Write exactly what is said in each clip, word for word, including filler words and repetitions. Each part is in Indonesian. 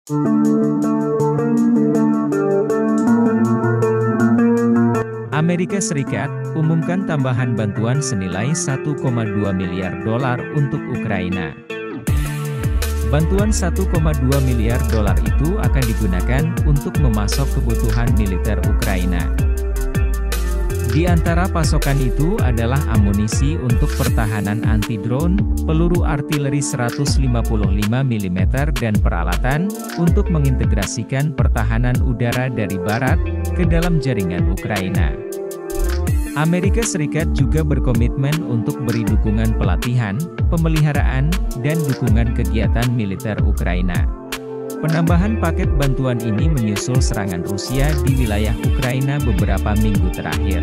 Amerika Serikat umumkan tambahan bantuan senilai satu koma dua miliar dolar untuk Ukraina. Bantuan satu koma dua miliar dolar itu akan digunakan untuk memasok kebutuhan militer Ukraina. Di antara pasokan itu adalah amunisi untuk pertahanan anti-drone, peluru artileri seratus lima puluh lima milimeter dan peralatan untuk mengintegrasikan pertahanan udara dari barat ke dalam jaringan Ukraina. Amerika Serikat juga berkomitmen untuk beri dukungan pelatihan, pemeliharaan, dan dukungan kegiatan militer Ukraina. Penambahan paket bantuan ini menyusul serangan Rusia di wilayah Ukraina beberapa minggu terakhir.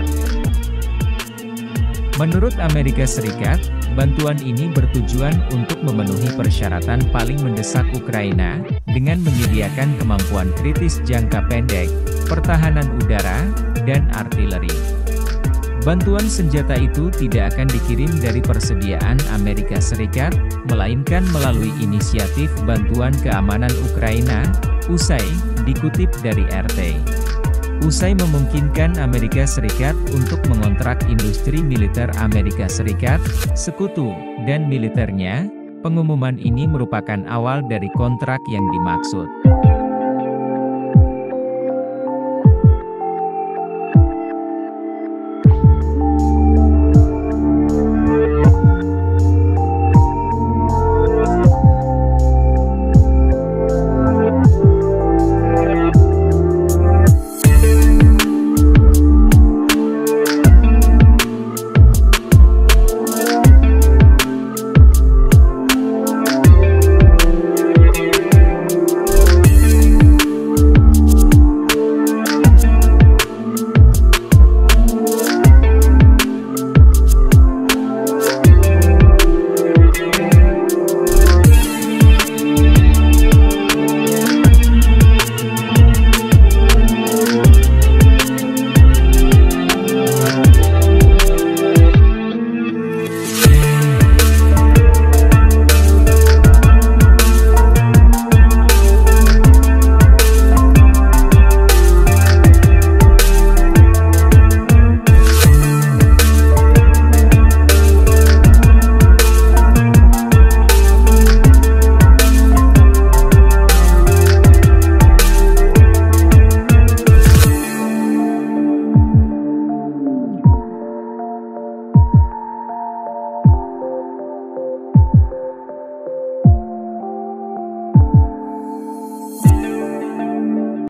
Menurut Amerika Serikat, bantuan ini bertujuan untuk memenuhi persyaratan paling mendesak Ukraina, dengan menyediakan kemampuan kritis jangka pendek, pertahanan udara, dan artileri. Bantuan senjata itu tidak akan dikirim dari persediaan Amerika Serikat, melainkan melalui inisiatif Bantuan Keamanan Ukraina, U S A I, dikutip dari R T. U S A I memungkinkan Amerika Serikat untuk mengontrak industri militer Amerika Serikat, sekutu, dan militernya. Pengumuman ini merupakan awal dari kontrak yang dimaksud.